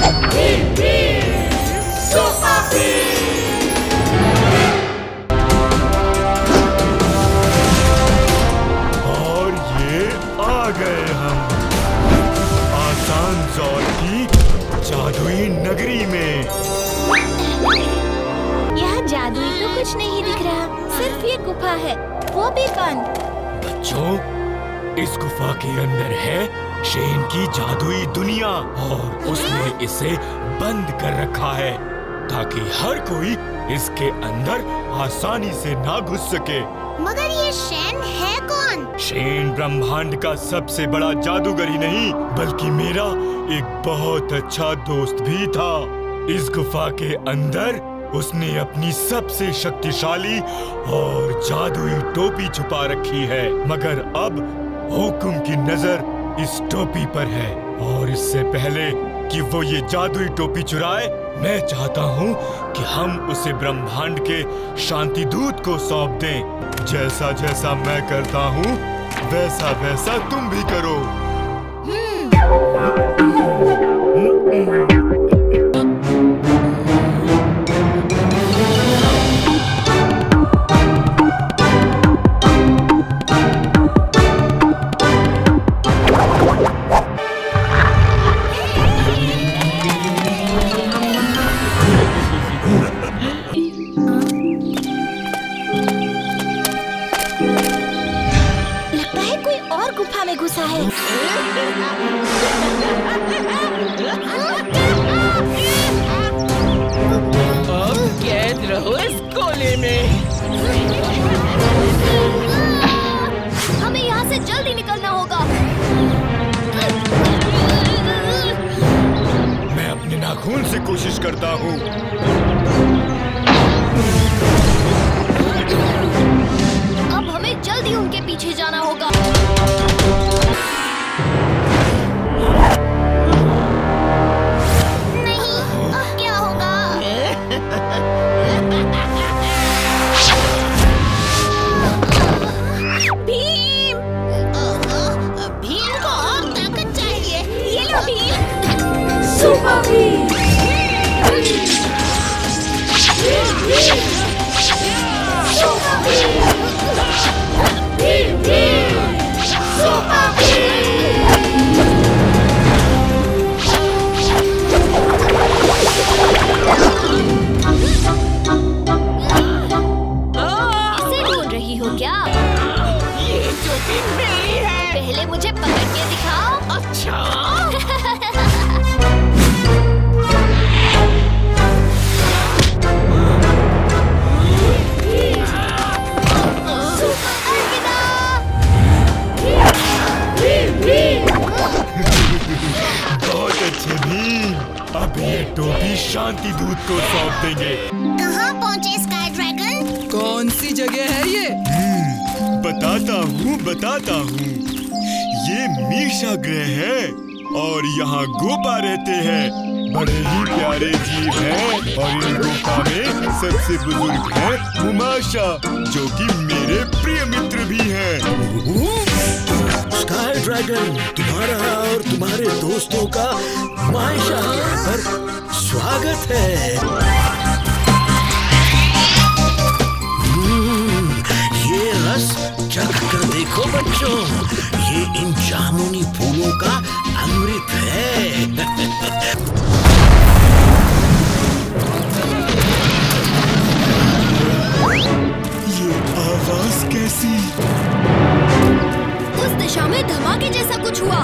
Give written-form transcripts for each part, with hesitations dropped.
Super Bhim. और ये आ गए हम आसान ज़ोर की जादुई नगरी में। यहाँ जादुई तो कुछ नहीं दिख रहा, सिर्फ ये गुफा है, वो भी बंद। बच्चों, इस गुफा के अंदर है शेन की जादुई दुनिया और उसने इसे बंद कर रखा है ताकि हर कोई इसके अंदर आसानी से ना घुस सके। मगर ये शेन है कौन? शेन ब्रह्मांड का सबसे बड़ा जादूगर ही नहीं बल्कि मेरा एक बहुत अच्छा दोस्त भी था। इस गुफा के अंदर उसने अपनी सबसे शक्तिशाली और जादुई टोपी छुपा रखी है, मगर अब हुक्म की नजर इस टोपी पर है और इससे पहले कि वो ये जादुई टोपी चुराए, मैं चाहता हूँ कि हम उसे ब्रह्मांड के शांतिदूत को सौंप दें। जैसा जैसा मैं करता हूँ वैसा वैसा तुम भी करो। घुसा है। अब कैद रहो इस गोले में। हमें यहाँ से जल्दी निकलना होगा। मैं अपने नाखून से कोशिश करता हूँ। अब हमें जल्दी उनके पीछे जाना होगा। नहीं, अब क्या होगा? भीम! भीम को और ताकत चाहिए। ये लो भीम। सुपर भीम। इसे ढूंढ रही हो क्या? ये टोपी मेरी है। पहले मुझे पकड़ के दिखाओ। अच्छा। बहुत अच्छे भीम। अब ये टोपी शांतिदूत को सौंप देंगे। कहाँ पहुँचे स्काई ड्रैगन? कौन सी जगह है ये? बताता हूँ। ये मीशा ग्रह है और यहाँ गोपा रहते हैं। बड़े ही प्यारे जीव हैं और इन गोपा में सबसे बुजुर्ग है मुमाशा, जो कि मेरे प्रिय मित्र भी हैं। स्काई ड्रैगन, तुम्हारा और तुम्हारे दोस्तों का मायशा ग्रह पर स्वागत है। ये रस चख कर देखो बच्चों, ये इन जामुनी फूलों का अमृत है। ये आवाज कैसी? उस दिशा में धमाके जैसा कुछ हुआ।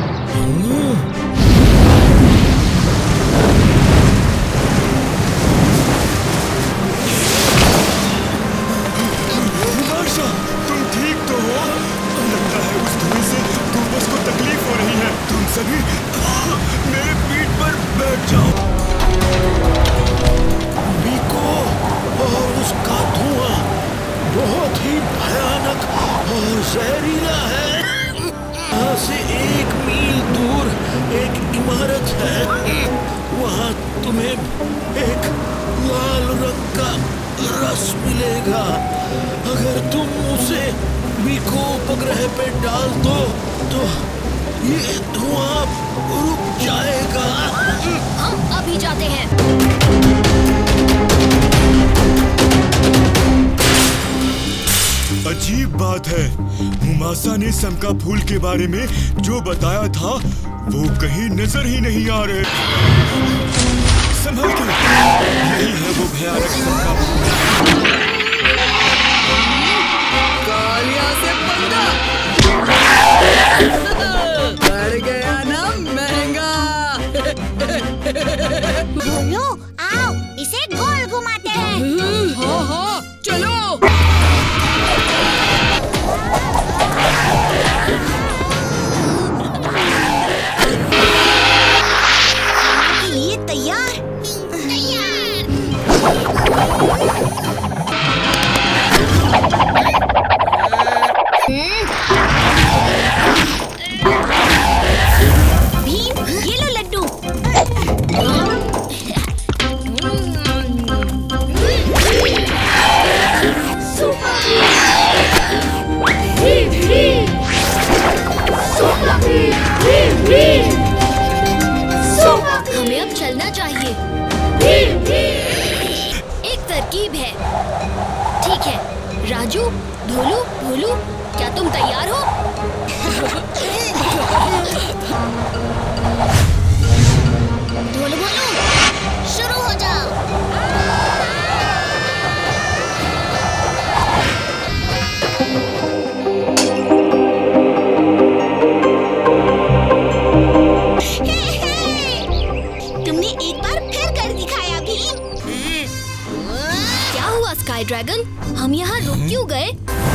मुमाशा, तुम ठीक तो हो? लगता है उस धुएं से टूबस को तकलीफ हो रही है। तुम सभी मेरे पीठ पर बैठ जाओ। मीको और उसका धुआं बहुत ही भयानक और जहरीला है। यहाँ से 1 मील दूर एक इमारत है, वहाँ तुम्हें एक लाल रंग का रस मिलेगा। अगर तुम उसे मीको उपग्रह पे डाल दो तो ये धुआं रुक जाएगा। ही जाते हैं। अजीब बात है, मुमासा ने समका फूल के बारे में जो बताया था वो कहीं नजर ही नहीं आ रहे। संभल के, यही है वो भयानक समका फूल। कालिया से पंगा बढ़ गया ना महंगा। भोलू, आओ इसे गोल घुमाते हैं। हाँ हाँ चलो। ये तैयार भीम, ये लो लड्डू। हमें अब चलना चाहिए। एक तरकीब है। ठीक है, राजू, धोलू, भोलू, क्या तुम तैयार हो? धोलू भोलू, शुरू हो जाओ। तुमने एक बार फिर कर दिखाया भीम। क्या हुआ स्काई ड्रैगन? हम यहाँ रुक क्यों गए?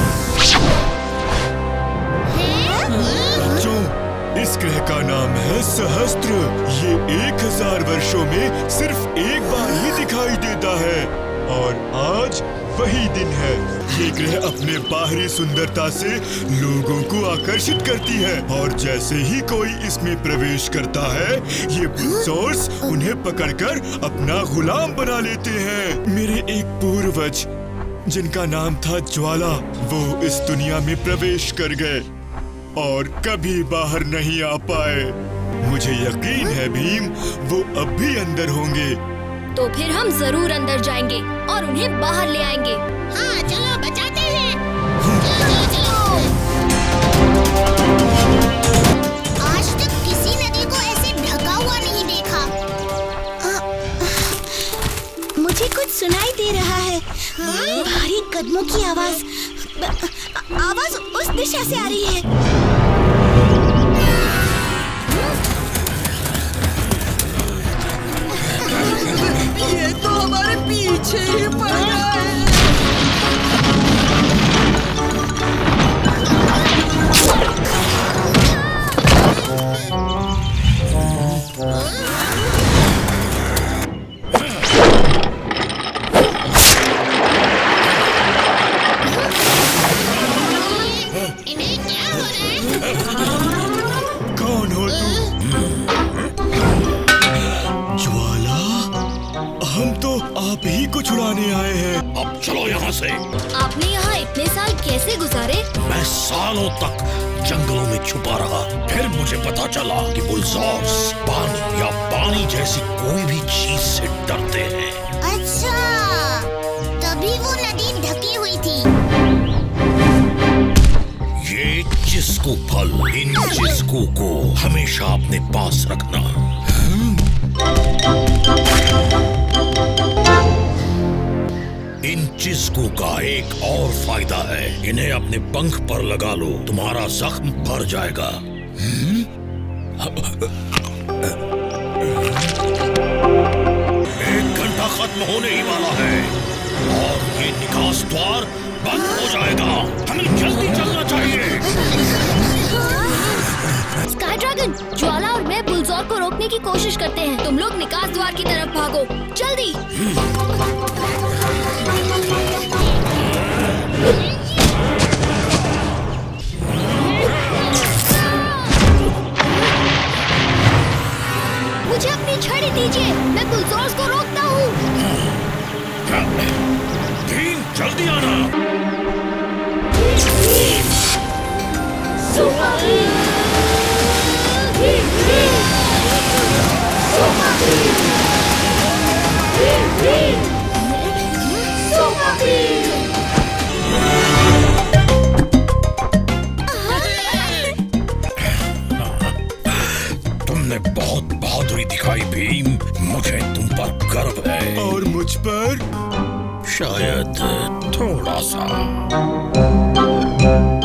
जो इस ग्रह का नाम है सहस्त्र। ये 1000 वर्षों में सिर्फ एक बार ही दिखाई देता है और आज वही दिन है। ये ग्रह अपने बाहरी सुंदरता से लोगों को आकर्षित करती है और जैसे ही कोई इसमें प्रवेश करता है ये बुलडोजर्स उन्हें पकड़कर अपना गुलाम बना लेते हैं। मेरे एक पूर्वज जिनका नाम था ज्वाला, वो इस दुनिया में प्रवेश कर गए और कभी बाहर नहीं आ पाए। मुझे यकीन है भीम, वो अब भी अंदर होंगे। तो फिर हम जरूर अंदर जाएंगे और उन्हें बाहर ले आएंगे। हाँ चलो बचाते हैं। आज तक किसी नदी को ऐसे ढका हुआ नहीं देखा। मुझे कुछ सुनाई दे रहा है। भारी कदमों की आवाज उस दिशा से आ रही है। ये तो हमारे पीछे ही पड़ गया है। इन्हें क्या हो रहा है? कौन हो तुम? ज्वाला, हम तो आप ही को छुड़ाने आए हैं। अब चलो यहाँ से। आपने यहाँ इतने साल कैसे गुजारे? मैं सालों तक जंगलों में छुपा रहा। फिर मुझे पता चला कि बुलडोजर्स पानी या पानी जैसी कोई भी चीज से डरते हैं। अच्छा, तभी वो नदी ढकी हुई थी। ये चिस्कू फल, इन चिस्कू को हमेशा अपने पास रखना। इन चिस्कू का एक और फायदा है, इन्हें अपने पंख पर लगा लो, तुम्हारा जख्म भर जाएगा। एक घंटा खत्म होने ही वाला है और ये निकास द्वार बंद हो जाएगा। हमें जल्दी चलना चाहिए। स्काई ड्रैगन, ज्वाला और मैं बुलडोजर को रोकने की कोशिश करते हैं। तुम लोग निकास द्वार की तरफ भागो, जल्दी। मुझे अपनी छड़ी दीजिए, मैं बुलडोजर को रोकता हूँ। जल्दी आना। भीम, मुझे तुम पर गर्व है। और मुझ पर? शायद थोड़ा सा।